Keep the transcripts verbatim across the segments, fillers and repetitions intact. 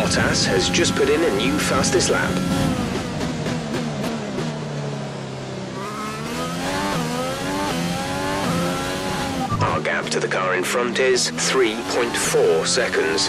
Bottas has just put in a new fastest lap. Our gap to the car in front is three point four seconds.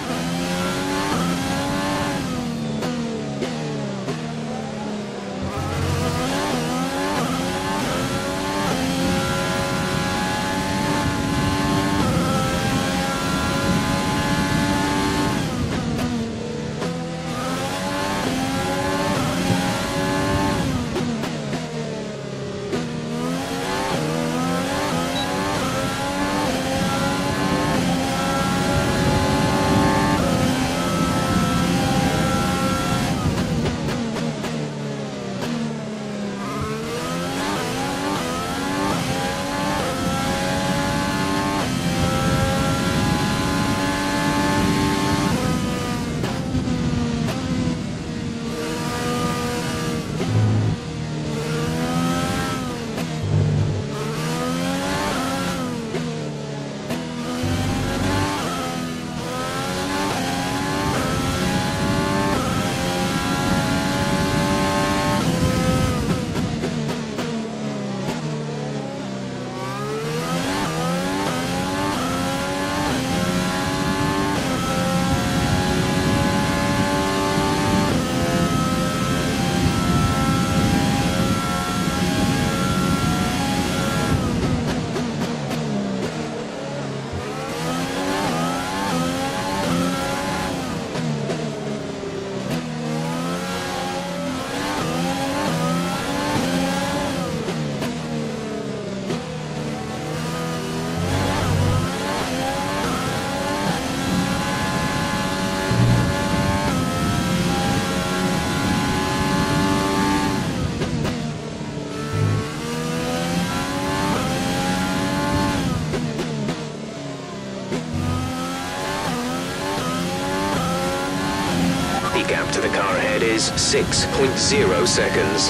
Gap to the car ahead is six point zero seconds.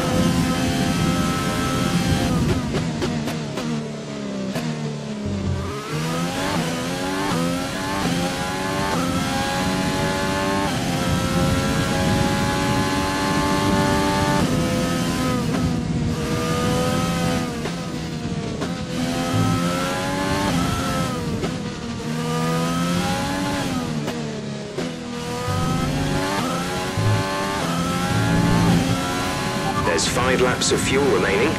There's five laps of fuel remaining.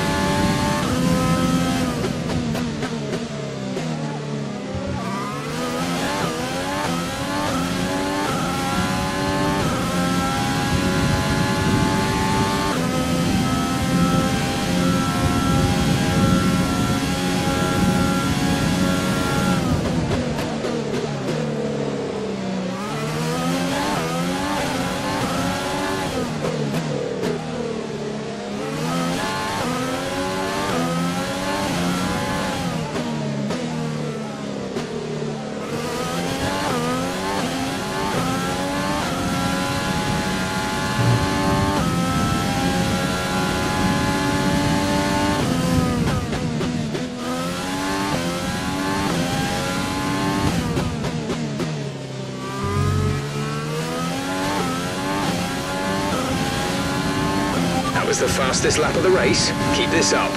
That was the fastest lap of the race. Keep this up.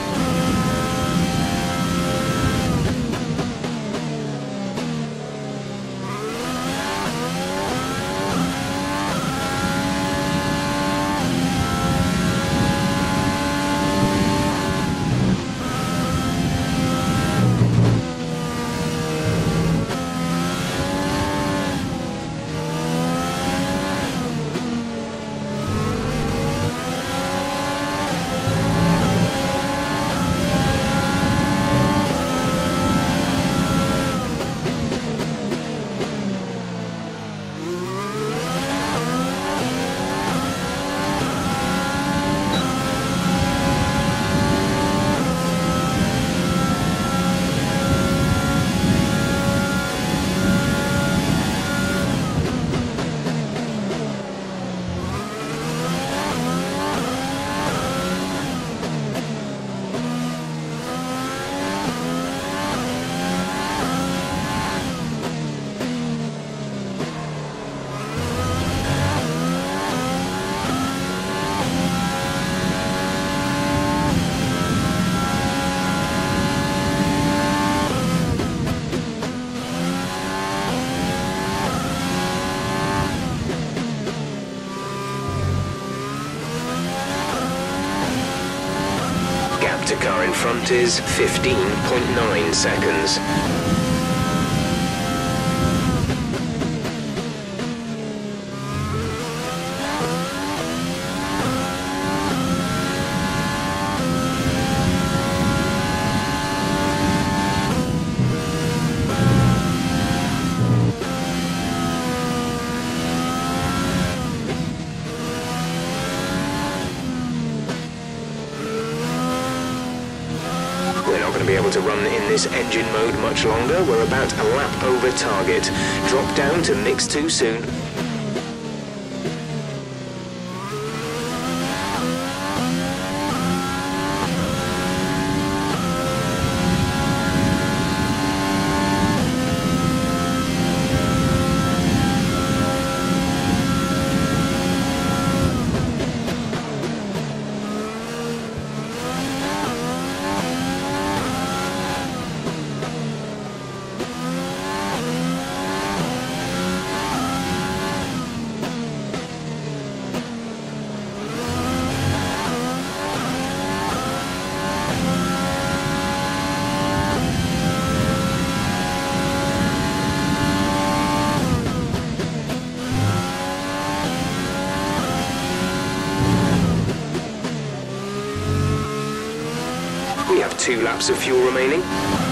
gap to car in front is fifteen point nine seconds. Be able to run in this engine mode much longer. We're about a lap over target. Drop down to mix too soon. We have two laps of fuel remaining.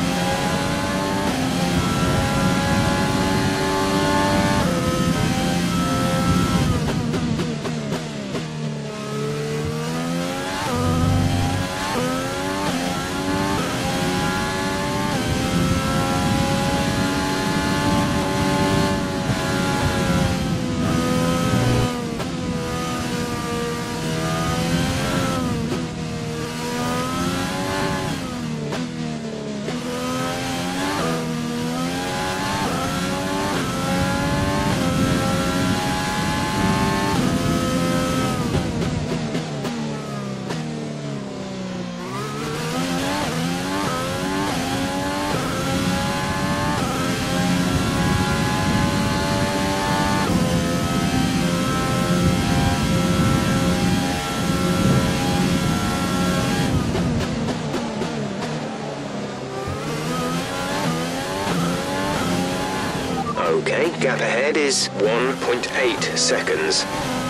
Okay, gap ahead is one point eight seconds.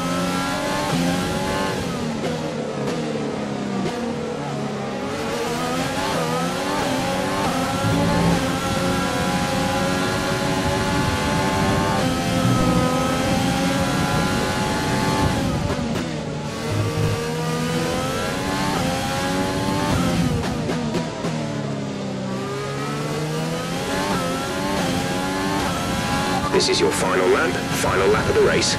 This is your final lap, final lap of the race.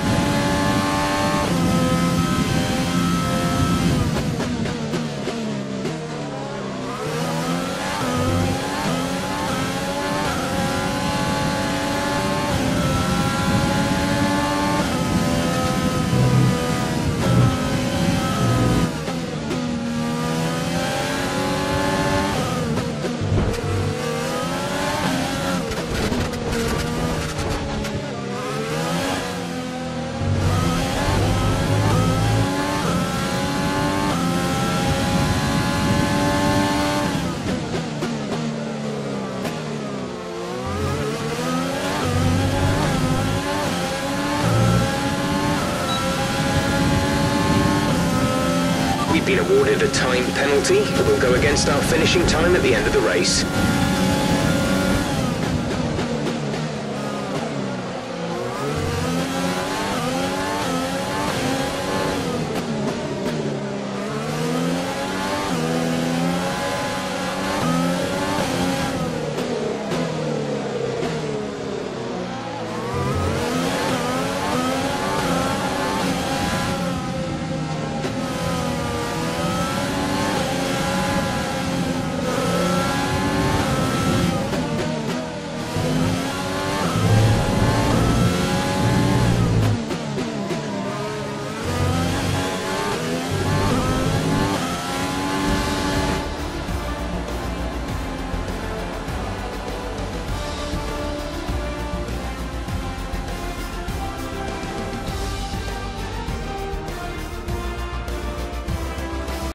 We've been awarded a time penalty that will go against our finishing time at the end of the race.